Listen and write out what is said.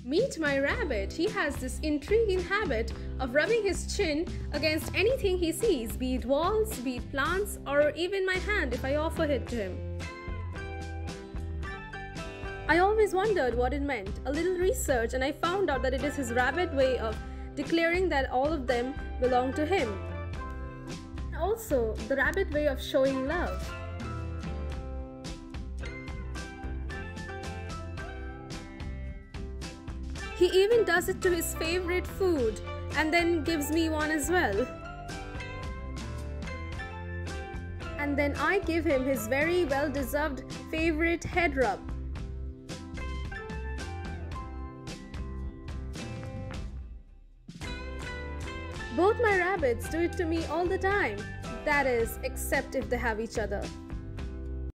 Meet my rabbit. He has this intriguing habit of rubbing his chin against anything he sees, be it walls, be it plants, or even my hand if I offer it to him. I always wondered what it meant. A little research and I found out that it is his rabbit way of declaring that all of them belong to him. Also, the rabbit way of showing love. He even does it to his favorite food and then gives me one as well. And then I give him his very well-deserved favorite head rub. Both my rabbits do it to me all the time. That is, except if they have each other.